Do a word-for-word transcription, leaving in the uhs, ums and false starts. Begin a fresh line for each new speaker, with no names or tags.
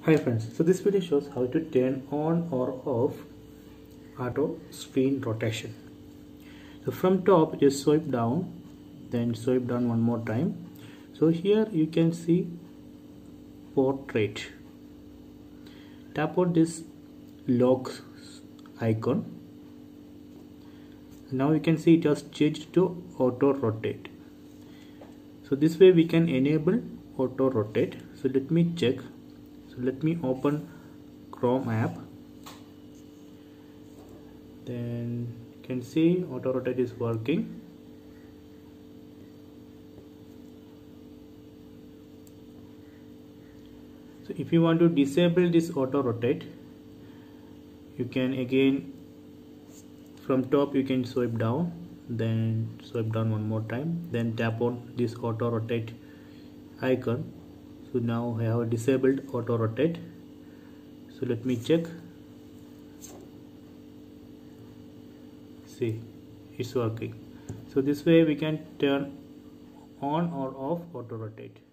Hi friends, so this video shows how to turn on or off auto screen rotation. So from top just swipe down, then swipe down one more time. So here you can see portrait. Tap on this lock icon. Now you can see it has changed to auto rotate. So this way we can enable auto rotate. So let me check. So let me open Chrome app. Then you can see auto rotate is working. So if you want to disable this auto rotate, you can again from top you can swipe down, then swipe down one more time, then tap on this auto rotate icon. So now I have disabled auto rotate. So let me check. See, it's working. So this way we can turn on or off auto rotate.